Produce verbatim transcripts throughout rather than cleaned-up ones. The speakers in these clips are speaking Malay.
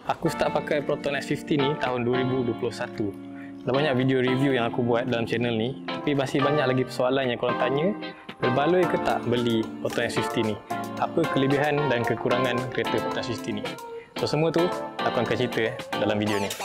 Aku start pakai Proton X lima puluh ni tahun dua ribu dua puluh satu. Dah banyak video review yang aku buat dalam channel ni, tapi masih banyak lagi persoalan yang korang tanya, berbaloi ke tak beli Proton X lima puluh ni? Apa kelebihan dan kekurangan kereta Proton X lima puluh ni? So semua tu aku akan cerita eh, dalam video ni.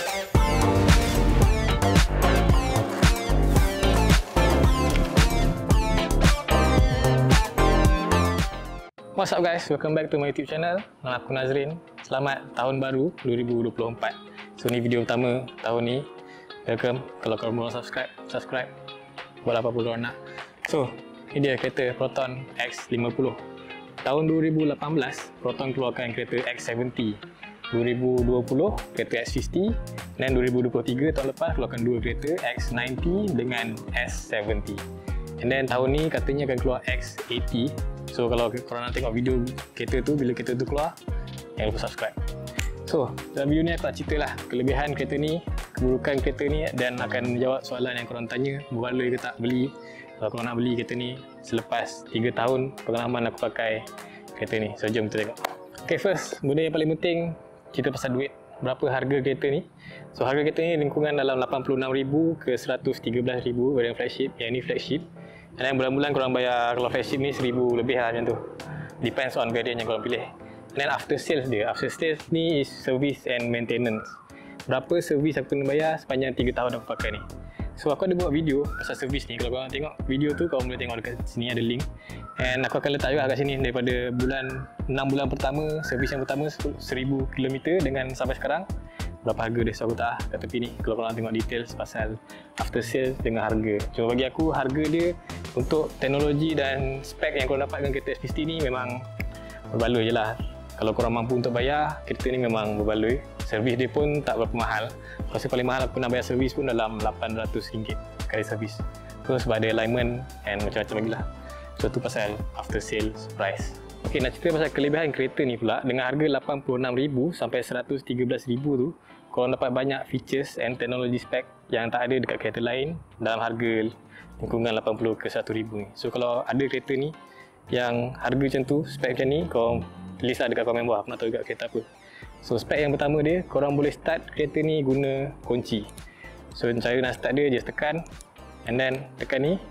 What's up guys, welcome back to my YouTube channel. Nama aku Nazrin. Selamat tahun baru dua ribu dua puluh empat. So ni video pertama tahun ni. Welcome. Kalau korang belum subscribe, subscribe. Buat apa pun korang nak. So, ni dia kereta Proton X lima puluh. Tahun dua ribu lapan belas, Proton keluarkan kereta X tujuh puluh. dua ribu dua puluh kereta X lima puluh, dan dua ribu dua puluh tiga tahun lepas keluarkan dua kereta X sembilan puluh dengan S tujuh puluh. And then tahun ni katanya akan keluar X lapan puluh. So kalau korang nak tengok video kereta tu, bila kereta tu keluar, jangan lupa subscribe. So dalam video ni aku nak cerita lah kelebihan kereta ni, keburukan kereta ni, dan akan menjawab soalan yang korang tanya, berbaloi ke tak beli kalau korang nak beli kereta ni selepas tiga tahun pengalaman aku pakai kereta ni. So jom kita tengok. Okay, first, benda yang paling penting, cerita pasal duit. Berapa harga kereta ni? So harga kereta ni lingkungan dalam lapan puluh enam ribu ke seratus tiga belas ribu varian flagship. Yang ni flagship. Dan bulan-bulan korang bayar, kalau flagship ni seribu lebih lah macam tu. Depends on variant yang korang pilih. Dan after sales dia, after sales ni is service and maintenance. Berapa servis aku kena bayar sepanjang tiga tahun aku pakai ni. So aku ada buat video pasal servis ni. Kalau korang nak tengok video tu, korang boleh tengok dekat sini ada link. And aku akan letak juga kat sini daripada bulan enam bulan pertama, servis yang pertama seribu kilometer dengan sampai sekarang berapa harga dia. So aku tak kat tepi ni kalau korang nak tengok details pasal after sales dengan harga. Cuma bagi aku harga dia untuk teknologi dan spek yang korang dapatkan kereta X lima puluh ni memang berbaloi je lah. Kalau korang mampu untuk bayar, kereta ni memang berbaloi. Servis dia pun tak berapa mahal. Rasa paling mahal aku nak bayar servis pun dalam lapan ratus ringgit sekali servis. So sebab ada alignment and macam-macam lagi lah. So tu pasal after sales price. Ok, nak cerita pasal kelebihan kereta ni pula. Dengan harga lapan puluh enam ribu sampai seratus tiga belas ribu tu, korang dapat banyak features and teknologi spek yang tak ada dekat kereta lain dalam harga lingkungan lapan puluh ke seratus ribu ni. So kalau ada kereta ni yang harga macam tu, spek macam ni, korang list lah dekat komen bawah, aku nak tahu dekat kereta apa. So spek yang pertama dia, korang boleh start kereta ni guna kunci. So cara nak start dia, just tekan and then tekan ni,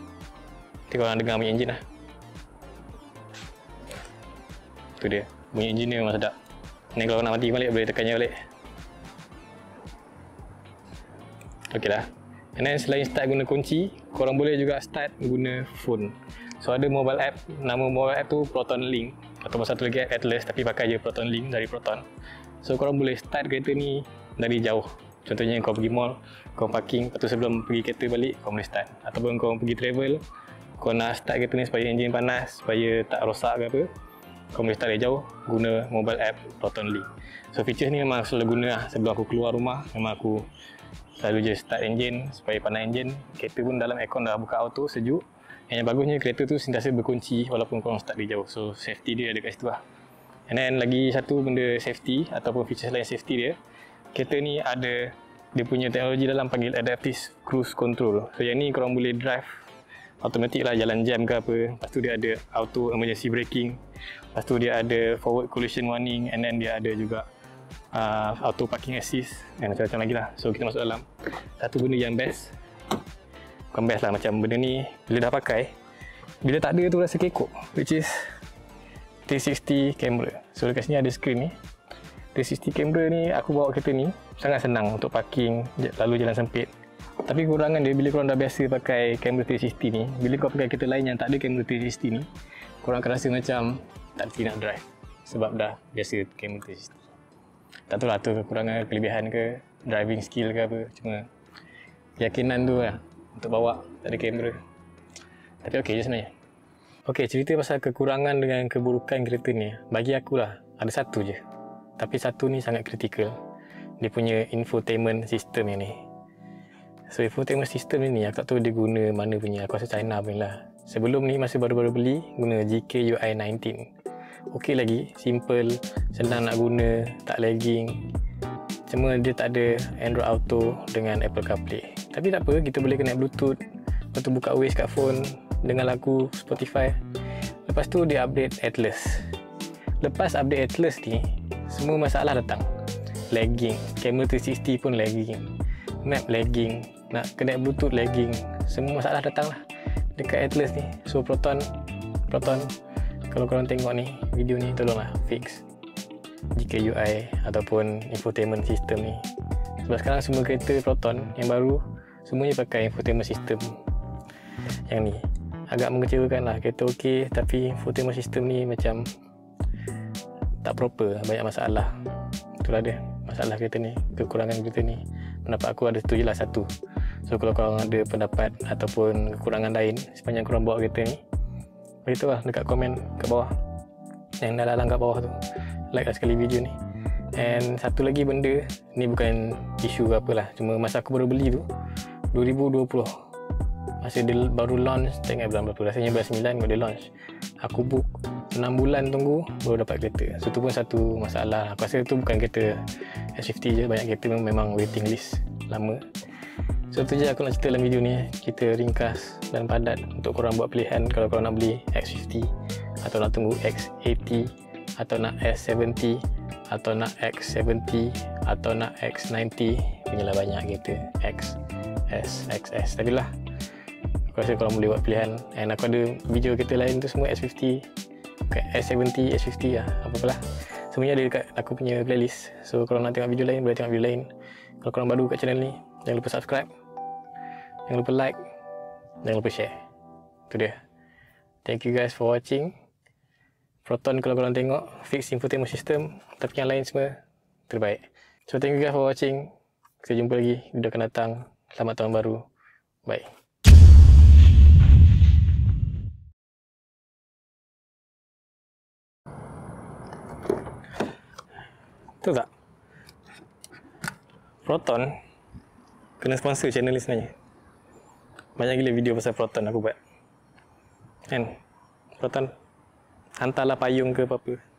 nanti korang dengar bunyi enjin lah. Tu dia, bunyi enjin ni memang sedap. Ni kalau nak mati balik, boleh tekannya balik. Ok lah. And then selain start guna kunci, korang boleh juga start guna phone. So ada mobile app, nama mobile app tu Proton Link, atau satu lagi Atlas, tapi pakai je Proton Link dari Proton. So korang boleh start kereta ni dari jauh. Contohnya kau pergi mall, kau parking, lepas tu sebelum pergi kereta balik, kau boleh start. Ataupun kau pergi travel, kau nak start kereta ni supaya enjin panas, supaya tak rosak ke apa, kau boleh start dari jauh guna mobile app Proton Link. So features ni memang selalu guna lah. Sebelum aku keluar rumah, memang aku selalu je start enjin supaya panas enjin. Kereta pun dalam aircon dah buka auto, sejuk. Yang bagusnya kereta tu sentiasa berkunci walaupun korang start dari jauh. So safety dia ada kat situ lah. And then lagi satu benda safety ataupun features lain safety dia, kereta ni ada dia punya teknologi dalam panggil adaptive cruise control. So yang ni korang boleh drive automatic lah, jalan jam ke apa. Lepas tu dia ada auto emergency braking. Lepas tu dia ada forward collision warning, and then dia ada juga uh, auto parking assist dan macam-macam lagi lah. So kita masuk dalam. Satu benda yang best, bukan best lah, macam benda ni bila dah pakai, bila tak ada tu rasa kekok, which is three sixty camera. So dekat sini ada screen ni, three sixty camera ni. Aku bawa kereta ni sangat senang untuk parking lalu jalan sempit. Tapi kurangan dia, bila korang dah biasa pakai kamera three sixty ni, bila kau pakai kereta lain yang tak ada kamera three sixty ni, korang akan rasa macam tak reti nak drive sebab dah biasa kamera three sixty. Tak tahu lah tu kekurangan, kelebihan ke, driving skill ke apa. Cuma keyakinan tu lah untuk bawa tak ada kamera. Tapi okey je sebenarnya. Okey, cerita pasal kekurangan dengan keburukan kereta ni, bagi aku lah ada satu je. Tapi satu ni sangat kritikal. Dia punya infotainment system yang ni. So infotainment system ni aku tak tahu dia guna mana punya. Aku rasa China punya lah. Sebelum ni masih baru-baru beli, guna G K U I sembilan belas. Okey lagi, simple, senang nak guna, tak lagging. Cuma dia tak ada Android Auto dengan Apple CarPlay. Tapi tak apa, kita boleh connect Bluetooth, lepas tu buka Waze kat phone, dengar lagu, Spotify. Lepas tu dia update Atlas. Lepas update Atlas ni, semua masalah datang. lagging, camera three sixty pun lagging, map lagging, nak connect bluetooth lagging, semua masalah datang lah dekat Atlas ni. So Proton Proton kalau korang tengok ni video ni, tolonglah fix G K U I ataupun infotainment system ni, sebab sekarang semua kereta Proton yang baru semuanya pakai infotainment system yang ni. Agak mengecewakan lah, kereta ok tapi infotainment system ni macam tak proper, banyak masalah. Itulah dia masalah kereta ni, kekurangan kereta ni. Pendapat aku ada tu je lah satu. So kalau korang ada pendapat ataupun kekurangan lain sepanjang korang bawa kereta ni, beritahu lah dekat komen kat bawah, yang dah dalam kat bawah tu. Like lah sekali video ni. And satu lagi benda, ni bukan isu ke apalah, cuma masa aku baru beli tu dua ribu dua puluh, masa dia baru launch, tak ingat bulan berapa, rasanya bulan sembilan baru dia launch. Aku book enam bulan tunggu baru dapat kereta. So tu pun satu masalah. Aku rasa tu bukan kereta S lima puluh je, banyak kereta memang waiting list lama. So tu je aku nak cerita dalam video ni, cerita ringkas dan padat untuk korang buat pilihan kalau korang nak beli X lima puluh atau nak tunggu X lapan puluh atau nak S tujuh puluh atau nak X tujuh puluh atau nak X sembilan puluh. Punyalah banyak kereta X, S, X S. Tapi lah aku rasa korang boleh buat pilihan. And aku ada video kereta lain tu semua S lima puluh, S tujuh puluh, S lima puluh lah, apa-apalah. Semuanya ada dekat aku punya playlist. So kalau nak tengok video lain, boleh tengok video lain. Kalau korang baru kat channel ni, jangan lupa subscribe, jangan lupa like, jangan lupa share. Itu dia. Thank you guys for watching. Proton kalau korang tengok, fix infotainment system, tapi yang lain semua terbaik. So thank you guys for watching. Kita jumpa lagi video akan datang. Selamat tahun baru. Bye. Tahu tak? Proton kena sponsor channel ni sebenarnya. Banyak gila video pasal Proton aku buat. Kan? Proton hantarlah payung ke apa-apa.